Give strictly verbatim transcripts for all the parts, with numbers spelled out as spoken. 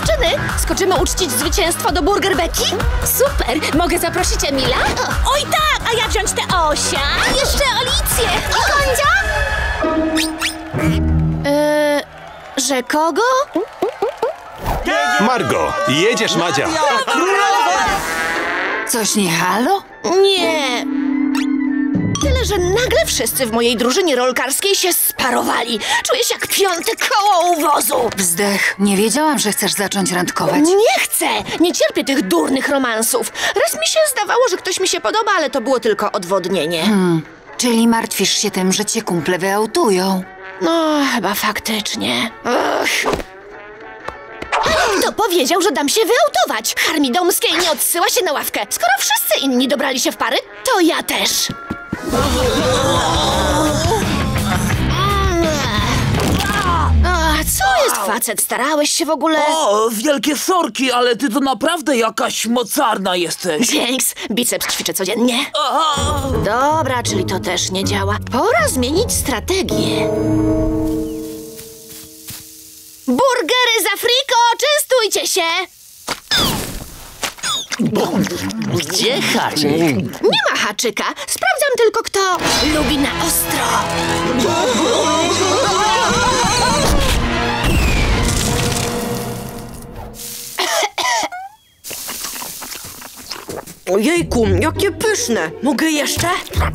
Dziewczyny, skoczymy uczcić zwycięstwo do Burger Beki? Super! Mogę zaprosić Emila? Oj tak, a ja wziąć tę Osia. A jeszcze Alicję! I Kondzia? Eee, że kogo? Margo, jedziesz, Madzia. Coś nie halo? Nie. Tyle, że nagle wszyscy w mojej drużynie rolkarskiej się sparowali. Czuję się jak piąte koło u wozu. Wzdech. Nie wiedziałam, że chcesz zacząć randkować. Nie chcę! Nie cierpię tych durnych romansów. Raz mi się zdawało, że ktoś mi się podoba, ale to było tylko odwodnienie. Hmm. Czyli martwisz się tym, że cię kumple wyautują? No, chyba faktycznie. Ugh. Kto powiedział, że dam się wyautować? Harmi Domskiej nie odsyła się na ławkę. Skoro wszyscy inni dobrali się w pary, to ja też. A, co jest, facet? Starałeś się w ogóle? O, wielkie sorki, ale ty to naprawdę jakaś mocarna jesteś. Dzięks, biceps ćwiczę codziennie. A, Dobra, czyli to też nie działa. Pora zmienić strategię. Burgery za friko, częstujcie się! Gdzie haczyk? Nie ma haczyka, sprawdzam tylko, kto lubi na ostro. Ojejku, jakie pyszne! Mogę jeszcze?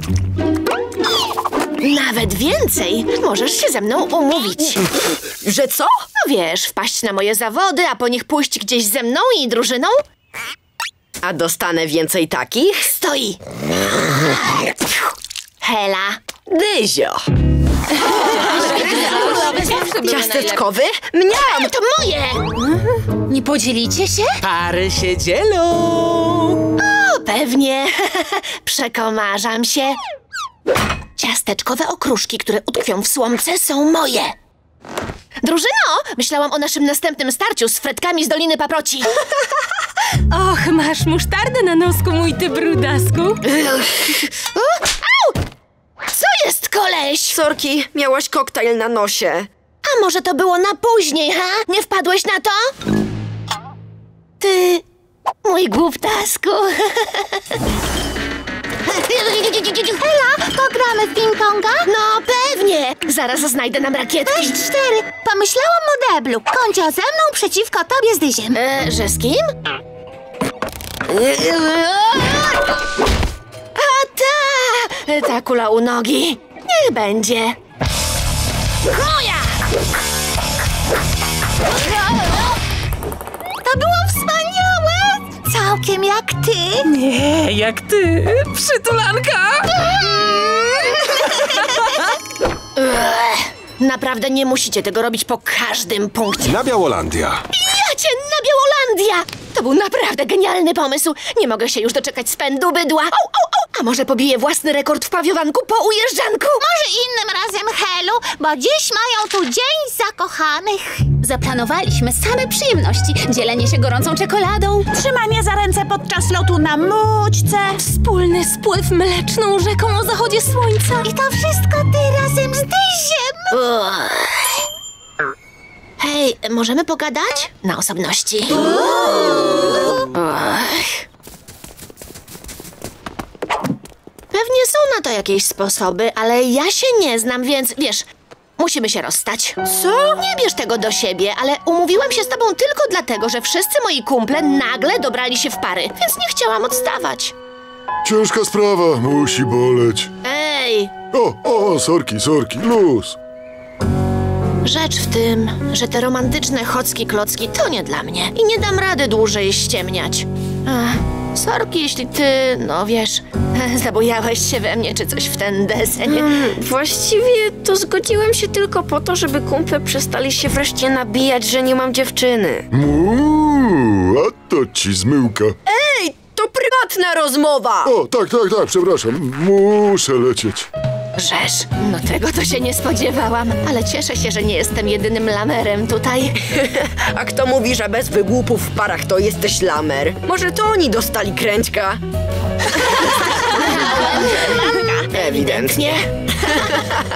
Nawet więcej, możesz się ze mną umówić. Że co? No wiesz, wpaść na moje zawody, a po nich pójść gdzieś ze mną i drużyną? A dostanę więcej takich? Stoi! Hela! Dyzio! Ciasteczkowy? Mniam! To moje! Nie podzielicie się? Pary się dzielą. O, pewnie. Przekomarzam się. Ciasteczkowe okruszki, które utkwią w słomce, są moje. Drużyno, myślałam o naszym następnym starciu z fretkami z Doliny Paproci. Och, masz musztardę na nosku, mój ty brudasku. O, au! Co jest, koleś? Sorki, miałaś koktajl na nosie. A może to było na później, ha? Nie wpadłeś na to? Ty, mój głuptasku. Hela, pogramy w ping-ponga? No pewnie. Zaraz znajdę nam rakietki. Cześć, cztery. Pomyślałam o deblu. Kondzio ze mną przeciwko tobie z Dyziem. E, że z kim? A ta! Ta kula u nogi. Niech będzie. Moja! To było wspaniałe! Całkiem jak ty. Nie, jak ty. Przytulanka. Ech, naprawdę nie musicie tego robić po każdym punkcie. Na Białolandia. Jacie na Białolandia! To był naprawdę genialny pomysł. Nie mogę się już doczekać spędu bydła. Au, au, au. A może pobiję własny rekord w pawiowanku po ujeżdżanku? Może innym razem, Helu, bo dziś mają tu Dzień Zakochanych. Zaplanowaliśmy same przyjemności. Dzielenie się gorącą czekoladą. Trzymanie za ręce podczas lotu na mućce. Wspólny spływ mleczną rzeką o zachodzie słońca. I to wszystko ty razem z Dyziem. Uch. Hej, możemy pogadać? Na osobności. Uch. Pewnie są na to jakieś sposoby, ale ja się nie znam, więc wiesz, musimy się rozstać. Co? Nie bierz tego do siebie, ale umówiłam się z tobą tylko dlatego, że wszyscy moi kumple nagle dobrali się w pary, więc nie chciałam odstawać. Ciężka sprawa, musi boleć. Ej! O, o, sorki, sorki, luz. Rzecz w tym, że te romantyczne chocki klocki to nie dla mnie i nie dam rady dłużej ściemniać. Ach, sorki, jeśli ty, no wiesz, zabojałeś się we mnie czy coś w ten deseń. Hmm, właściwie to zgodziłem się tylko po to, żeby kumple przestali się wreszcie nabijać, że nie mam dziewczyny. Muuu, a to ci zmyłka. Ej, to prywatna rozmowa! O, tak, tak, tak, przepraszam, muszę lecieć. Rzesz, no tego to się nie spodziewałam, ale cieszę się, że nie jestem jedynym lamerem tutaj. A kto mówi, że bez wygłupów w parach to jesteś lamer? Może to oni dostali kręćka? Ewidentnie.